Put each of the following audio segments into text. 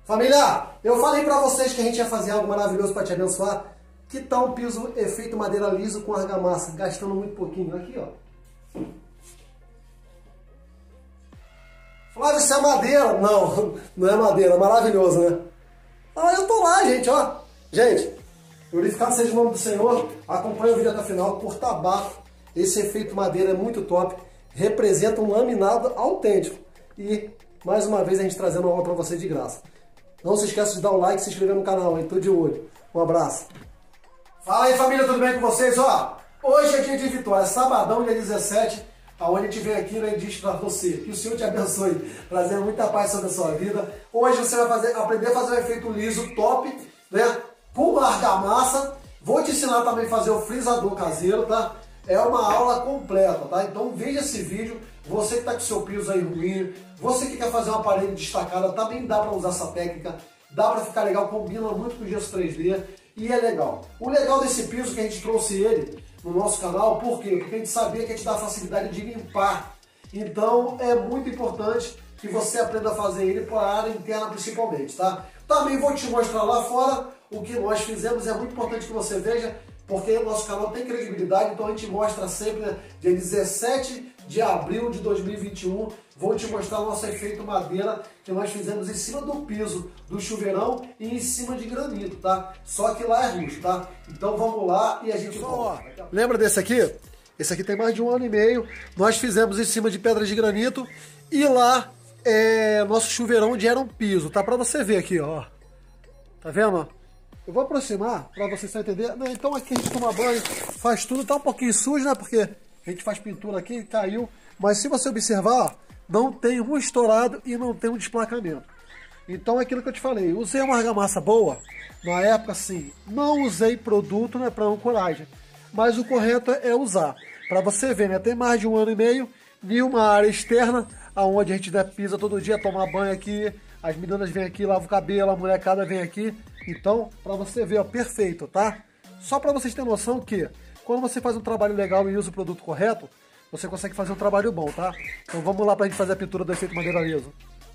Família, eu falei pra vocês que a gente ia fazer algo maravilhoso pra te abençoar. Que tal um piso efeito madeira liso com argamassa, gastando muito pouquinho? Aqui, ó. Flávio, isso é madeira? Não, não é madeira, maravilhoso, né? Ah, eu tô lá, gente, ó. Gente, glorificado seja o nome do Senhor. Acompanhe o vídeo até o final, curta abaixo. Esse efeito madeira é muito top. Representa um laminado autêntico. E, mais uma vez, a gente trazendo uma aula pra você de graça. Não se esqueça de dar um like e se inscrever no canal, hein? Tô de olho. Um abraço. Fala aí, família, tudo bem com vocês? Ó, hoje é dia de vitória, sabadão, dia 17, aonde a gente vem aqui, né, e diz pra você que o Senhor te abençoe, trazendo muita paz sobre a sua vida. Hoje você vai aprender a fazer um efeito liso top, né, com argamassa. Vou te ensinar também a fazer o frisador caseiro, tá? É uma aula completa, tá? Então veja esse vídeo. Você que tá com seu piso aí ruim, você que quer fazer uma parede destacada, também dá pra usar essa técnica. Dá pra ficar legal, combina muito com o gesso 3D e é legal. O legal desse piso que a gente trouxe ele no nosso canal, por quê? Porque a gente sabia que a gente dá a facilidade de limpar. Então é muito importante que você aprenda a fazer ele para a área interna principalmente, tá? Também vou te mostrar lá fora o que nós fizemos, é muito importante que você veja, porque o nosso canal tem credibilidade, então a gente mostra sempre, né, dia 17 de abril de 2021, vou te mostrar o nosso efeito madeira que nós fizemos em cima do piso do chuveirão e em cima de granito, tá? Só que lá é rústico, tá? Então vamos lá e a gente volta. Lembra desse aqui? Esse aqui tem mais de 1 ano e meio, nós fizemos em cima de pedras de granito e lá é nosso chuveirão onde era um piso, tá? Pra você ver aqui, ó. Tá vendo? Eu vou aproximar para vocês entenderem. Então aqui a gente toma banho, faz tudo, tá um pouquinho sujo, né? Porque a gente faz pintura aqui, caiu. Mas se você observar, não tem um estourado e não tem um desplacamento. Então é aquilo que eu te falei, usei uma argamassa boa, na época sim, não usei produto, né, para ancoragem. Mas o correto é usar. Para você ver, né? Tem mais de 1 ano e meio, em uma área externa, aonde a gente, né, pisa todo dia, toma banho aqui, as meninas vêm aqui, lavam o cabelo, a molecada vem aqui. Então, para você ver, ó, perfeito, tá? Só para vocês terem noção que quando você faz um trabalho legal e usa o produto correto, você consegue fazer um trabalho bom, tá? Então vamos lá pra gente fazer a pintura do efeito madeira liso.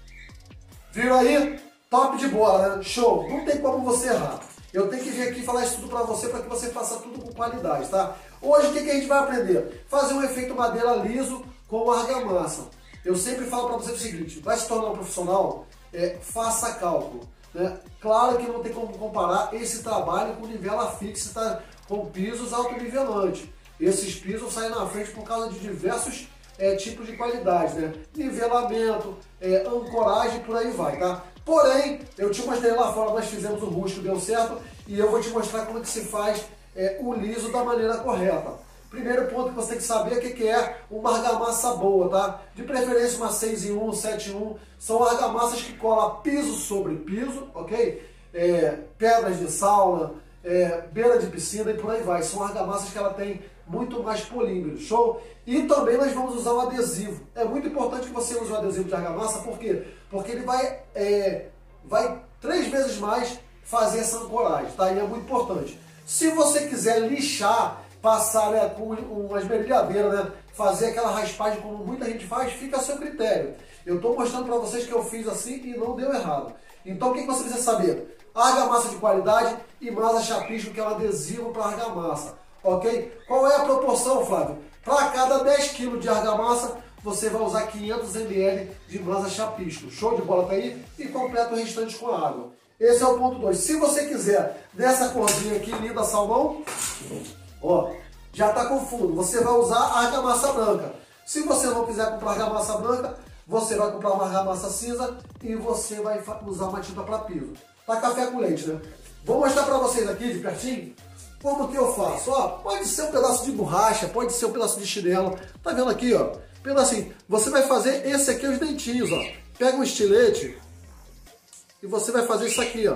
Viram aí? Top de bola, né? Show! Não tem como você errar. Eu tenho que vir aqui falar isso tudo pra você, para que você faça tudo com qualidade, tá? Hoje o que a gente vai aprender? Fazer um efeito madeira liso com argamassa. Eu sempre falo pra você o seguinte, vai se tornar um profissional, faça cálculo. Né? Claro que não tem como comparar esse trabalho com nivela fixa, tá? Com pisos autonivelantes. Esses pisos saem na frente por causa de diversos tipos de qualidade, né? Nivelamento, ancoragem, por aí vai, tá? Porém, eu te mostrei lá fora, nós fizemos o rústico, deu certo, e eu vou te mostrar como é que se faz o liso da maneira correta. Primeiro ponto que você tem que saber é que é uma argamassa boa, tá? De preferência uma 6 em 1, 7 em 1. São argamassas que colam piso sobre piso, ok? Pedras de sauna, beira de piscina e por aí vai. São argamassas que ela tem muito mais polímero, show? E também nós vamos usar o adesivo. É muito importante que você use o adesivo de argamassa, por quê? Porque ele vai 3 vezes mais fazer essa ancoragem, tá? E é muito importante. Se você quiser lixar, passar, né, com uma esmerilhadeira, né, fazer aquela raspagem como muita gente faz, fica a seu critério. Eu estou mostrando para vocês que eu fiz assim e não deu errado. Então o que você precisa saber? Argamassa de qualidade e masa chapisco, que é um adesivo para argamassa, ok? Qual é a proporção, Flávio? Para cada 10 kg de argamassa, você vai usar 500 ml de masa chapisco. Show de bola, tá aí? E completa o restante com água. Esse é o ponto 2. Se você quiser dessa corzinha aqui, linda salmão, ó, já está com fundo, você vai usar a argamassa branca. Se você não quiser comprar argamassa branca, você vai comprar uma argamassa cinza e você vai usar uma tinta para piso. Tá café com leite, né? Vou mostrar para vocês aqui de pertinho como que eu faço. Ó, pode ser um pedaço de borracha, pode ser um pedaço de chinelo. Tá vendo aqui, ó? Pedacinho. Você vai fazer esse aqui, os dentinhos, ó. Pega um estilete e você vai fazer isso aqui, ó.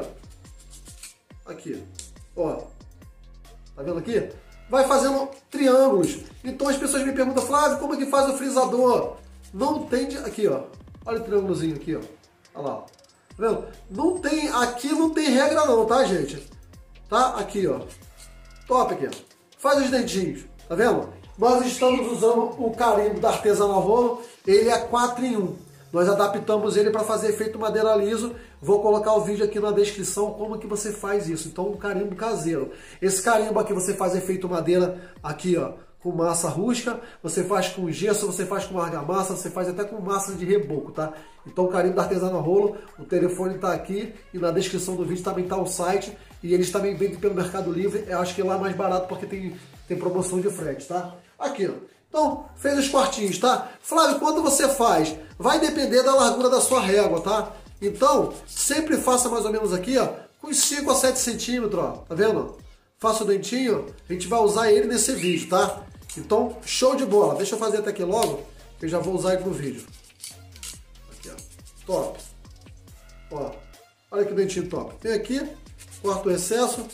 Aqui, ó. Tá vendo aqui? Vai fazendo triângulos. Então as pessoas me perguntam, Flávio, como é que faz o frisador? Não tem... Aqui, ó. Olha o triângulozinho aqui, ó. Olha lá. Tá vendo? Não tem... Aqui não tem regra não, tá, gente? Tá? Aqui, ó. Top aqui, ó. Faz os dentinhos. Tá vendo? Nós estamos usando o carimbo da Artesanal Rolo. Ele é 4 em 1. nós adaptamos ele para fazer efeito madeira liso. Vou colocar o vídeo aqui na descrição como que você faz isso. Então, um carimbo caseiro. Esse carimbo aqui você faz efeito madeira aqui, ó, com massa rústica, você faz com gesso, você faz com argamassa, você faz até com massa de reboco, tá? Então, o carimbo da Artesano Rolo, o telefone está aqui e na descrição do vídeo também está o site. E eles também vendem pelo Mercado Livre. Eu acho que lá é mais barato porque tem promoção de frete, tá? Aqui, ó. Então, fez os cortinhos, tá? Flávio, quando você faz? Vai depender da largura da sua régua, tá? Então, sempre faça mais ou menos aqui, ó, com uns 5 a 7 centímetros, ó. Tá vendo? Faça o dentinho, a gente vai usar ele nesse vídeo, tá? Então, show de bola. Deixa eu fazer até aqui logo, que eu já vou usar ele no vídeo. Aqui, ó. Top. Ó, olha que dentinho top. Tem aqui, corta o excesso.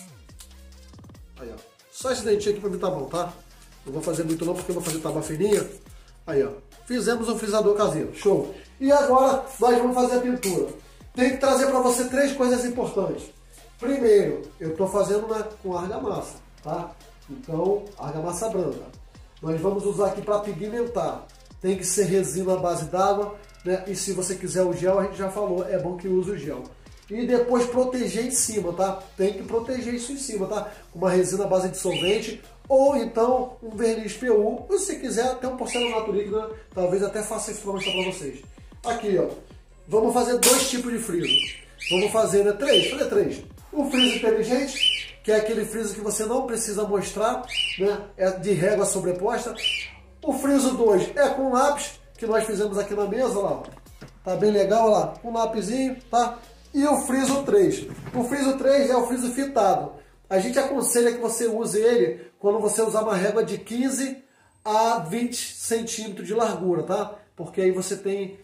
Aí, ó. Só esse dentinho aqui pra mim tá bom, tá? Não vou fazer muito não, porque eu vou fazer tábua fininha. Aí, ó. Fizemos um frisador caseiro. Show. E agora, nós vamos fazer a pintura. Tem que trazer para você 3 coisas importantes. Primeiro, eu estou fazendo com argamassa, tá? Então, argamassa branca. Nós vamos usar aqui para pigmentar. Tem que ser resina à base d'água, né? E se você quiser o gel, a gente já falou, é bom que use o gel. E depois proteger em cima, tá? Tem que proteger isso em cima, tá? Uma resina à base de solvente ou então um verniz PU. Ou se quiser, até um porcelanato líquido, né? Talvez até faça isso para mostrar para vocês. Aqui, ó. Vamos fazer 2 tipos de friso. Vamos fazer, né? 3, fazer 3. O friso inteligente, que é aquele friso que você não precisa mostrar, né? É de régua sobreposta. O friso 2 é com lápis, que nós fizemos aqui na mesa, lá. Tá bem legal, lá. Um lapisinho, tá? E o friso 3. O friso 3 é o friso fitado. A gente aconselha que você use ele quando você usar uma régua de 15 a 20 centímetros de largura, tá? Porque aí você tem...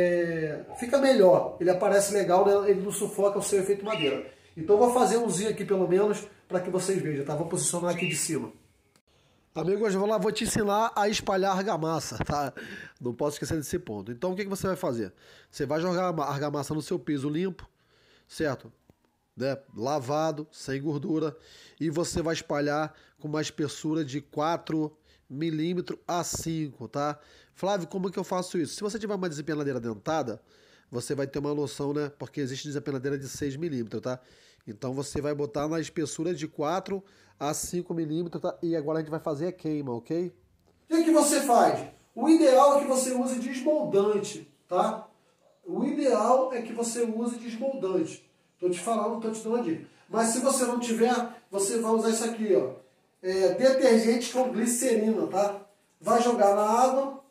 fica melhor. Ele aparece legal, né? Ele não sufoca o seu efeito madeira. Então eu vou fazer umzinho aqui pelo menos para que vocês vejam, tá? Vou posicionar aqui de cima. Amigos, eu vou te ensinar a espalhar argamassa, tá? Não posso esquecer desse ponto. Então o que você vai fazer? Você vai jogar a argamassa no seu piso limpo, certo? Né? Lavado, sem gordura, e você vai espalhar com uma espessura de 4 milímetros a 5, tá? Flávio, como que eu faço isso? Se você tiver uma desempenadeira dentada, você vai ter uma noção, né? Porque existe desempenadeira de 6 milímetros, tá? Então você vai botar na espessura de 4 a 5 milímetros, tá? E agora a gente vai fazer a queima, ok? O que você faz? O ideal é que você use desmoldante, tá? O ideal é que você use desmoldante. Tô te falando, tô te dando a dica. Mas se você não tiver, você vai usar isso aqui, ó. Detergente com glicerina, tá? Vai jogar na água.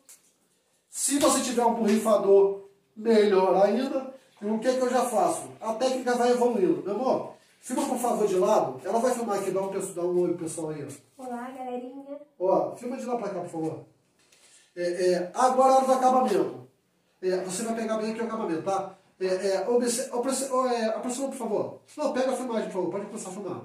Se você tiver um borrifador, melhor ainda. E o que eu já faço? A técnica vai evoluindo, meu amor. Filma, por favor, de lado. Ela vai filmar aqui, dá um oi pro pessoal aí, ó. Olá, galerinha. Ó, filma de lá pra cá, por favor. Agora a hora do acabamento. Você vai pegar bem aqui o acabamento, tá? Aproxima, por favor. Não, pega a filmagem, por favor. Pode começar a filmar.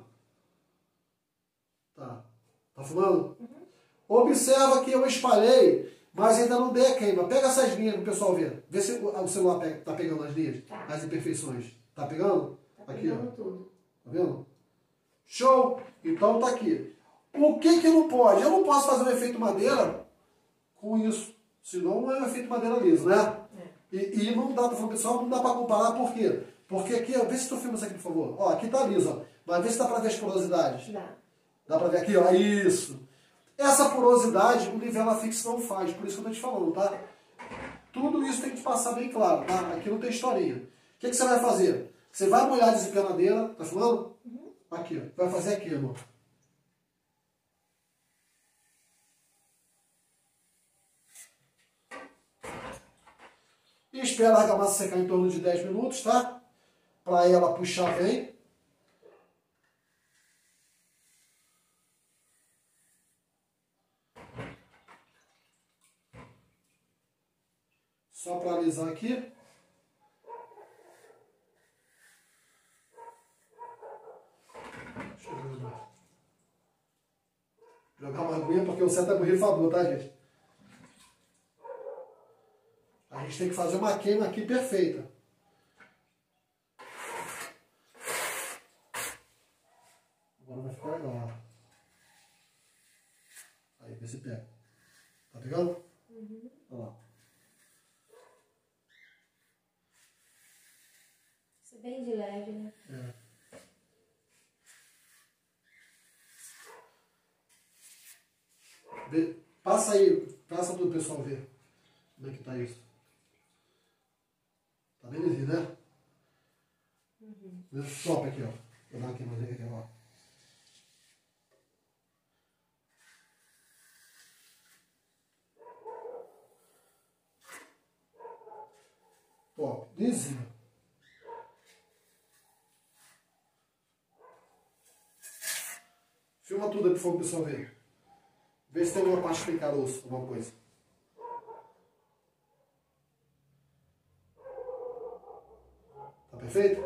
Tá. Tá filmando? Uhum. Observa que eu espalhei, mas ainda não dei a queima. Pega essas linhas pro pessoal ver. Vê se o celular tá pegando as linhas, tá. As imperfeições. Tá pegando? Tá aqui, pegando ó. tudo. Tá vendo? Show! Então tá aqui. O que não pode? Eu não posso fazer um efeito madeira com isso. Senão não é um efeito madeira liso, né? E não dá, pessoal, não dá para comparar, por quê? Porque aqui, ó, vê se tu filma isso aqui, por favor. Ó, aqui tá liso, ó. Mas vê se dá para ver as porosidades. Dá. Dá para ver aqui, ó. Isso. Essa porosidade, o Nivela Fix não faz, por isso que eu tô te falando, tá? Tudo isso tem que te passar bem claro, tá? Aqui não tem historinha. O que você vai fazer? Você vai molhar a desempenadeira, tá falando? Uhum. Aqui, ó. Vai fazer aqui, amor. E espera a argamassa secar em torno de 10 minutos, tá? Para ela puxar bem. Só para alisar aqui. Deixa eu jogar uma aguinha, porque o certo é borrifador, tá, gente? A gente tem que fazer uma queima aqui perfeita. Agora vai ficar legal. Aí, vê se pega. Tá pegando? Uhum. Olha lá. Bem de leve, né? Passa aí, passa para o pessoal ver como é que tá isso. Tá bem lisinho, né? Deixa eu stop aqui, ó. Vou dar uma queimadinha aqui, ó. Top, lisinho. Filma tudo aí pro pessoal ver. Vê se tem alguma parte que tem caroço, alguma coisa. Tá perfeito?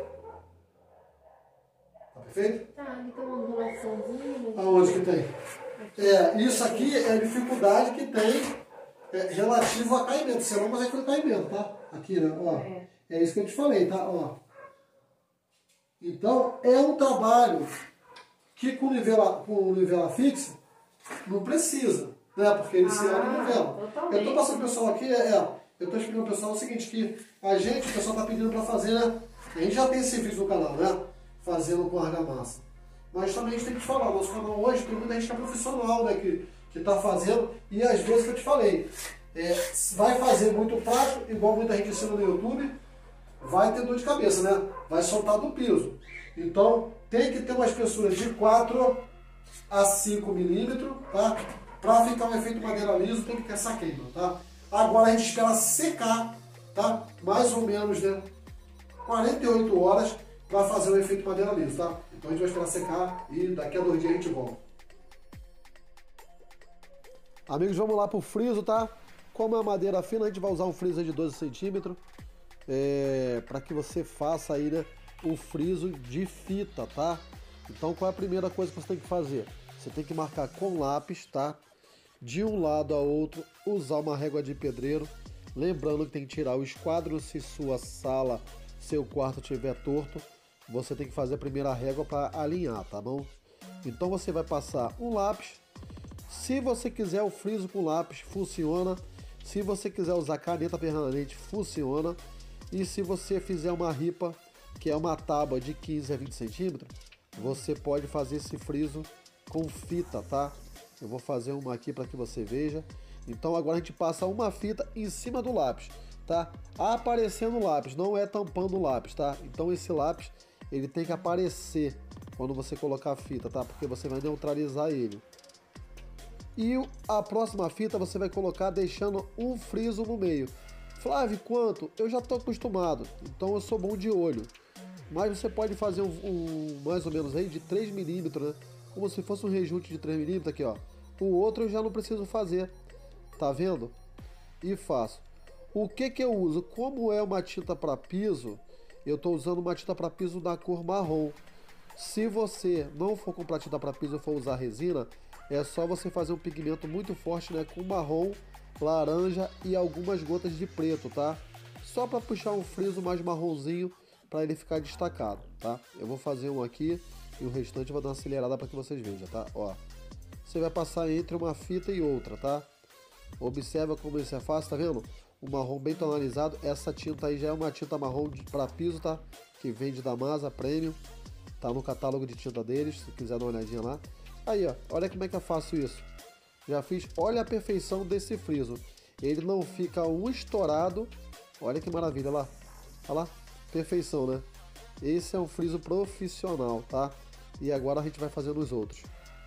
Tá perfeito? Tá, ele tem uma ondulaçãozinha. Aonde que tem? Isso aqui é a dificuldade que tem relativo a caimento. Você não consegue fazer caimento, tá? Aqui, né? Ó. É isso que eu te falei, tá? Ó. Então, é um trabalho que com nivela fixa não precisa, né? Porque ele se auto-nivela. Eu estou passando o pessoal aqui, eu estou explicando ao pessoal o seguinte, que o pessoal está pedindo para fazer, né? A gente já tem esse vídeo no canal, né? Fazendo com argamassa. Mas também a gente tem que falar, nosso canal hoje tem muita gente que é profissional, né? Que está fazendo, e às vezes que eu te falei, vai fazer muito prático, igual muita gente ensina no YouTube, vai ter dor de cabeça, né? Vai soltar do piso. Então, tem que ter uma espessura de 4 a 5 milímetros, tá? Para ficar um efeito madeira liso, tem que ter essa queima, tá? Agora a gente espera secar, tá? Mais ou menos, né? 48 horas para fazer o efeito madeira liso, tá? Então a gente vai esperar secar e daqui a 2 dias a gente volta. Amigos, vamos lá pro friso, tá? Como é madeira fina, a gente vai usar um friso de 12 centímetros. Para que você faça aí, né, o friso de fita, tá? Então qual é a primeira coisa que você tem que fazer? Você tem que marcar com lápis, tá? De um lado a outro, usar uma régua de pedreiro. Lembrando que tem que tirar o esquadro se sua sala, seu quarto estiver torto. Você tem que fazer a primeira régua para alinhar, tá bom? Então você vai passar um lápis. Se você quiser o friso com lápis, funciona. Se você quiser usar caneta permanente, funciona. E se você fizer uma ripa, que é uma tábua de 15 a 20 centímetros, você pode fazer esse friso com fita, tá? Eu vou fazer uma aqui para que você veja. Então agora a gente passa uma fita em cima do lápis, tá? Aparecendo o lápis, não é tampando o lápis, tá? Então esse lápis, ele tem que aparecer quando você colocar a fita, tá? Porque você vai neutralizar ele. E a próxima fita você vai colocar deixando um friso no meio. Flávio, quanto? Eu já estou acostumado, então eu sou bom de olho. Mas você pode fazer mais ou menos aí de 3 milímetros, né? Como se fosse um rejunte de 3 milímetros aqui, ó. O outro eu já não preciso fazer, tá vendo? E faço. O que eu uso? Como é uma tinta para piso, eu estou usando uma tinta para piso da cor marrom. Se você não for comprar tinta para piso e for usar resina, é só você fazer um pigmento muito forte, né? Com marrom, laranja e algumas gotas de preto, tá? Só para puxar um friso mais marronzinho para ele ficar destacado, tá? Eu vou fazer um aqui e o restante eu vou dar uma acelerada para que vocês vejam, tá? Ó, você vai passar entre uma fita e outra, tá? Observa como isso é fácil, tá vendo? O marrom bem tonalizado. Essa tinta aí já é uma tinta marrom para piso, tá? Que vende da Masa Premium, tá no catálogo de tinta deles, se quiser dar uma olhadinha lá. Aí, ó, olha como é que eu faço isso. Já fiz, olha a perfeição desse friso. Ele não fica estourado. Olha que maravilha, lá. Olha lá, perfeição, né? Esse é um friso profissional, tá? E agora a gente vai fazendo os outros.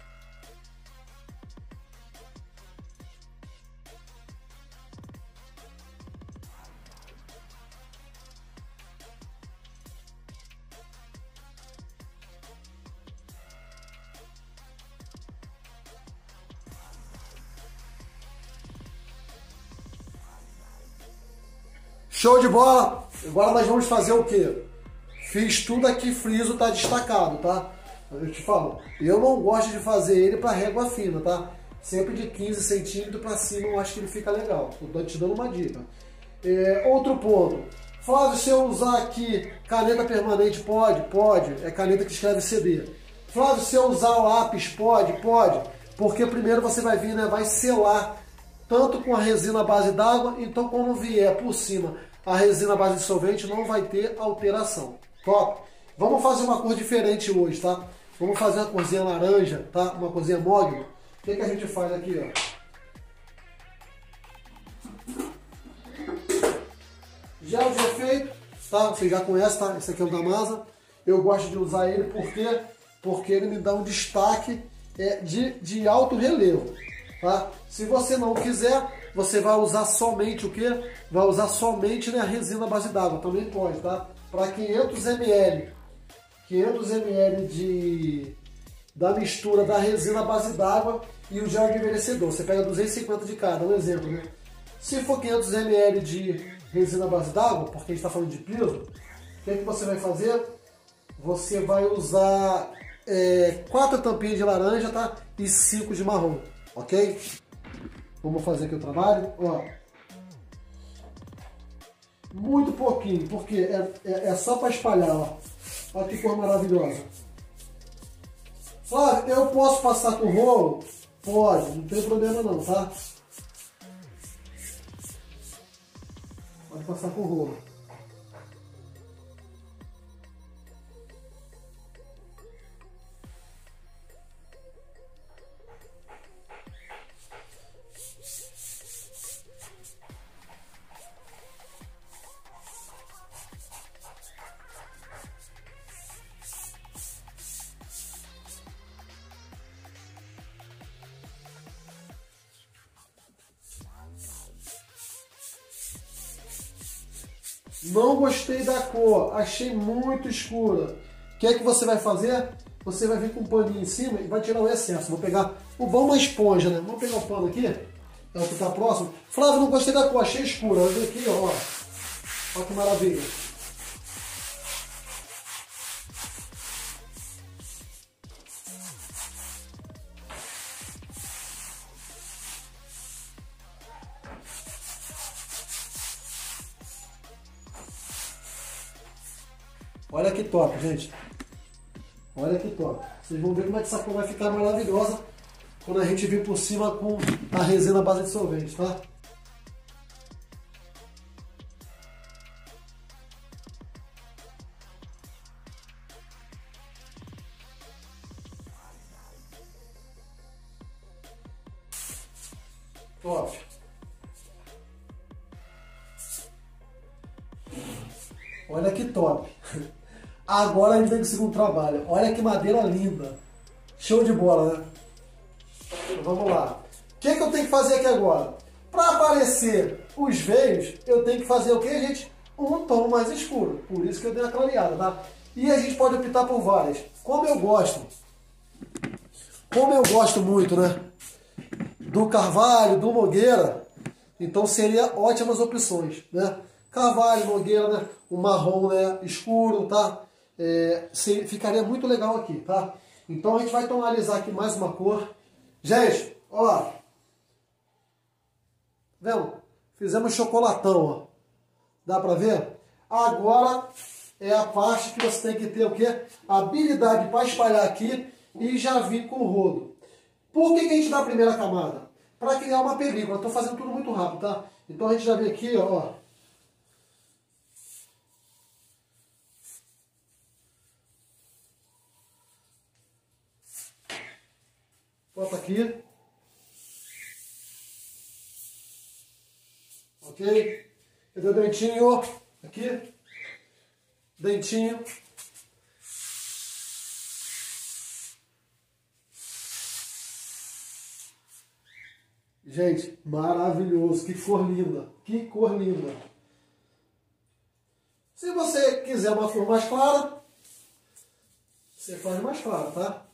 Show de bola! Agora nós vamos fazer o quê? Fiz tudo aqui, friso, tá destacado, tá? Eu te falo, eu não gosto de fazer ele para régua fina, tá? Sempre de 15 centímetros para cima eu acho que ele fica legal. Tô te dando uma dica. Outro ponto. Flávio, se eu usar aqui caneta permanente, pode? Pode. É caneta que escreve CD. Flávio, se eu usar lápis, pode? Pode. Porque primeiro você vai vir, né? Vai selar tanto com a resina à base d'água, então quando vier por cima a resina à base de solvente não vai ter alteração, Top. Vamos fazer uma cor diferente hoje, tá? Vamos fazer uma corzinha laranja, tá? Uma corzinha mogno. O que a gente faz aqui, ó? Gel de efeito, tá? Você já conhece, tá? Esse aqui é o da Masa. Eu gosto de usar ele porque ele me dá um destaque de alto relevo, tá? Se você não quiser, você vai usar somente o quê? Vai usar somente, né, a resina base d'água, também pode, tá? Para 500 ml da mistura da resina base d'água e o gel de envelhecedor. Você pega 250 de cada, um exemplo, né? Se for 500 ml de resina base d'água, porque a gente está falando de piso, o que você vai fazer? Você vai usar 4 tampinhas de laranja, tá? E 5 de marrom, ok? Vamos fazer aqui o trabalho, ó. Muito pouquinho, porque é só para espalhar, ó. Olha que cor maravilhosa. Flávio, eu posso passar com rolo? Pode, não tem problema não, tá? Pode passar com rolo. Não gostei da cor, achei muito escura. O que é que você vai fazer? Você vai vir com um paninho em cima e vai tirar o excesso. Vou pegar uma esponja, né? Vamos pegar o pano aqui, é o que está próximo. Flávio, não gostei da cor, achei escura. Olha aqui, ó. Olha que maravilha. Olha que top, gente. Olha que top. Vocês vão ver como é que essa cor vai ficar maravilhosa quando a gente vir por cima com a resina base de solvente, tá? Top. Olha que top. Agora a gente vem com o segundo trabalho. Olha que madeira linda. Show de bola, né? Então, vamos lá. O que eu tenho que fazer aqui agora? Para aparecer os veios, eu tenho que fazer o que, gente? Um tom mais escuro. Por isso que eu dei uma clareada, tá? E a gente pode optar por várias. Como eu gosto muito, né? Do Carvalho, do Nogueira, então seria ótimas opções, né? Carvalho, Nogueira, né? O marrom, né? Escuro, tá? Ficaria muito legal aqui, tá? Então a gente vai tonalizar aqui mais uma cor. Gente, ó. Vendo? Fizemos chocolatão, ó. Dá pra ver? Agora é a parte que você tem que ter o quê? Habilidade para espalhar aqui e já vir com o rodo. Por que a gente dá a primeira camada? Para criar uma película. Estou fazendo tudo muito rápido, tá? Então a gente já vem aqui, ó. Bota aqui. Ok? Cadê o dentinho? Aqui. Dentinho. Gente, maravilhoso. Que cor linda. Que cor linda. Se você quiser uma cor mais clara, você faz mais clara, tá?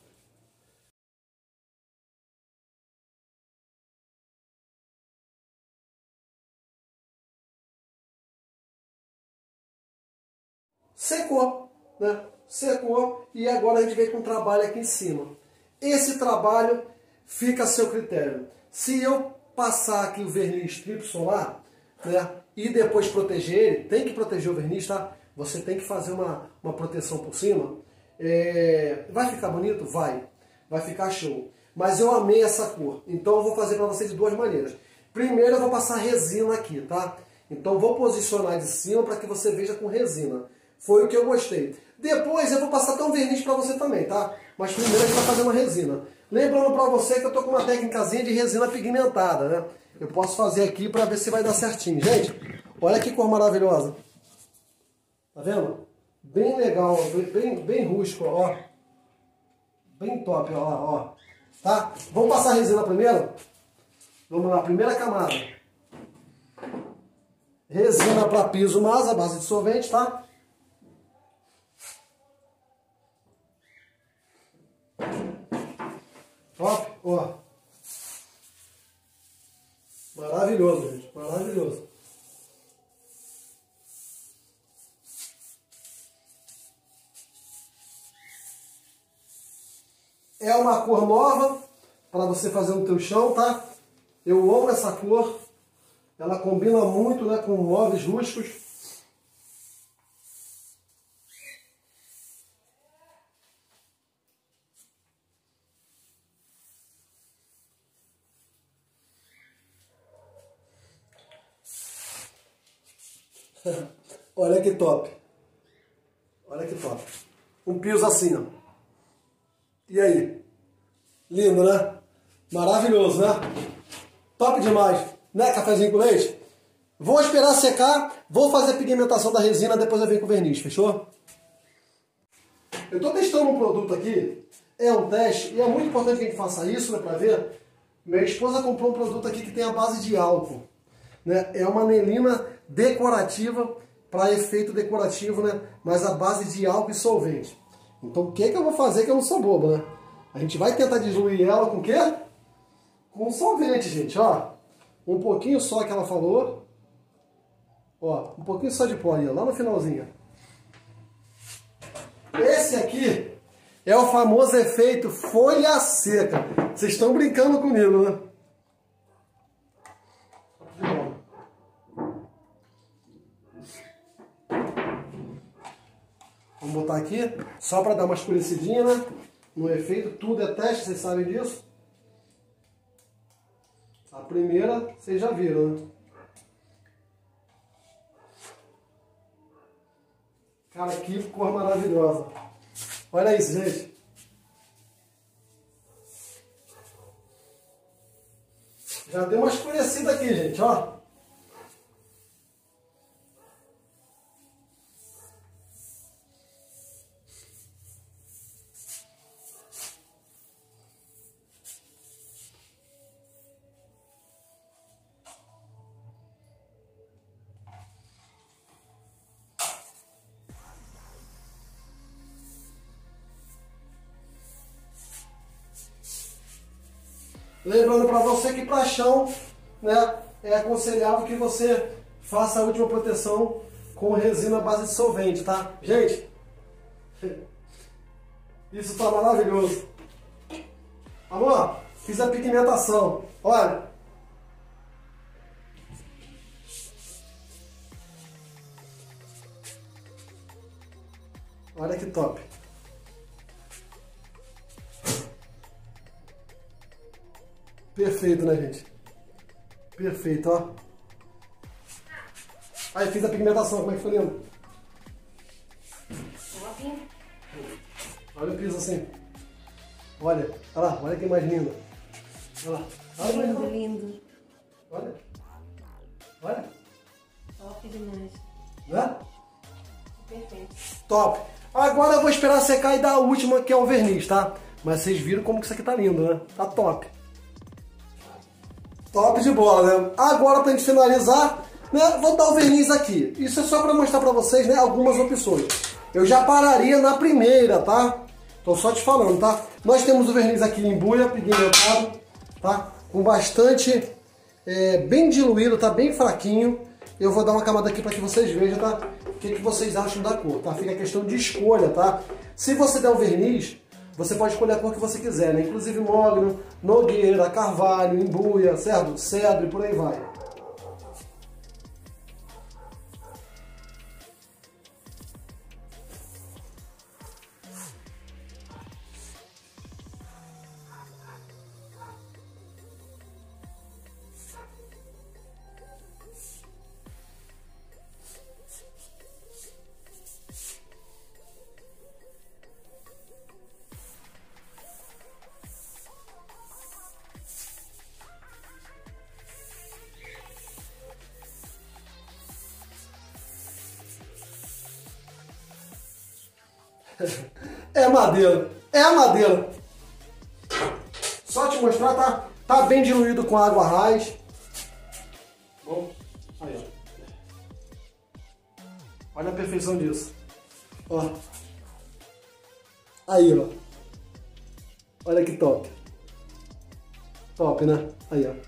Secou, né? Secou e agora a gente vem com um trabalho aqui em cima. Esse trabalho fica a seu critério. Se eu passar aqui o verniz triplo solar, né? E depois proteger ele, tem que proteger o verniz, tá? Você tem que fazer uma proteção por cima. Vai ficar bonito? Vai. Vai ficar show. Mas eu amei essa cor. Então eu vou fazer para você de duas maneiras. Primeiro eu vou passar resina aqui, tá? Então eu vou posicionar de cima para que você veja com resina. Foi o que eu gostei. Depois eu vou passar até um verniz para você também, tá? Mas primeiro a gente vai fazer uma resina. Lembrando para você que eu tô com uma técnicazinha de resina pigmentada, né? Eu posso fazer aqui para ver se vai dar certinho. Gente, olha que cor maravilhosa. Tá vendo? Bem legal, bem rústico, ó. Bem top, ó. Tá? Vamos passar a resina primeiro? Vamos lá, primeira camada. Resina para piso massa, base de solvente, tá? Top, ó. Maravilhoso, gente, maravilhoso. É uma cor nova para você fazer no teu chão, tá? Eu amo essa cor. Ela combina muito, né, com móveis rústicos. Olha que top. Olha que top. Um piso assim, ó. E aí? Lindo, né? Maravilhoso, né? Top demais. Né, cafezinho com leite? Vou esperar secar, vou fazer a pigmentação da resina, depois eu venho com o verniz, fechou? Eu estou testando um produto aqui, é um teste, e é muito importante que a gente faça isso, né, para ver. Minha esposa comprou um produto aqui que tem a base de álcool, né? É uma anelina decorativa, para efeito decorativo, né? Mas a base de álcool e solvente. Então o que eu vou fazer que eu não sou bobo, né? A gente vai tentar diluir ela com o quê? Com solvente, gente, ó. Um pouquinho só que ela falou. Ó, um pouquinho só de pó ali, ó, lá no finalzinho. Esse aqui é o famoso efeito folha seca. Vocês estão brincando comigo, né? Vamos botar aqui, só para dar uma escurecidinha, né? No efeito, tudo é teste, vocês sabem disso. A primeira, vocês já viram, né? Cara, que cor maravilhosa. Olha isso, gente. Já deu uma escurecida aqui, gente, ó. Lembrando para você que para chão, né, é aconselhável que você faça a última proteção com resina base de solvente, tá? Gente, isso tá maravilhoso. Amor, fiz a pigmentação. Olha. Olha que top. Perfeito, né, gente? Perfeito, ó. Aí, fiz a pigmentação, como é que foi lindo? Olha o piso assim. Olha, olha lá, olha que mais lindo. Olha lá. Olha mais lindo. Lindo. Olha. Olha. Top demais. Né? Perfeito. Top. Agora eu vou esperar secar e dar a última, que é o verniz, tá? Mas vocês viram como que isso aqui tá lindo, né? Tá top. Top de bola, né? Agora, pra gente finalizar, né, vou dar o verniz aqui. Isso é só para mostrar para vocês, né, algumas opções. Eu já pararia na primeira, tá? Tô só te falando, tá? Nós temos o verniz aqui em buia, pigmentado, tá? Com bastante, bem diluído, tá? Bem fraquinho. Eu vou dar uma camada aqui para que vocês vejam, tá? O que vocês acham da cor, tá? Fica a questão de escolha, tá? Se você der o verniz, você pode escolher a cor que você quiser, né? Inclusive mogno, nogueira, carvalho, embuia, certo? Cedro e por aí vai. É madeira. É a madeira. Só te mostrar, tá bem diluído com água raiz. Bom, aí, ó. Olha a perfeição disso. Ó. Aí, ó. Olha que top. Top, né? Aí, ó.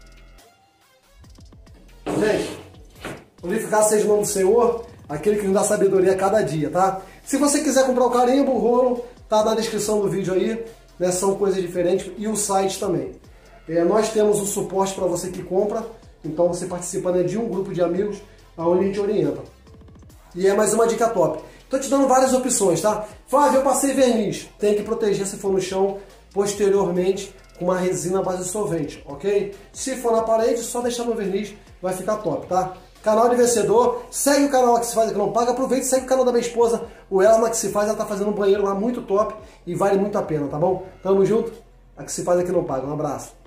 Gente, glorificado seja o nome do Senhor, aquele que nos dá sabedoria a cada dia, tá? Se você quiser comprar o carimbo, o rolo, tá na descrição do vídeo aí, né? São coisas diferentes e o site também. Nós temos o suporte para você que compra, então você participa, né, de um grupo de amigos onde a gente orienta. E é mais uma dica top. Tô te dando várias opções, tá? Flávio, eu passei verniz. Tem que proteger se for no chão posteriormente com uma resina à base de solvente, ok? Se for na parede, só deixar no verniz, vai ficar top, tá? Canal de vencedor, segue o canal que se faz aqui não paga, aproveita e segue o canal da minha esposa, o Elma que se faz, ela tá fazendo um banheiro lá muito top e vale muito a pena, tá bom? Tamo junto, a que se faz aqui não paga, um abraço.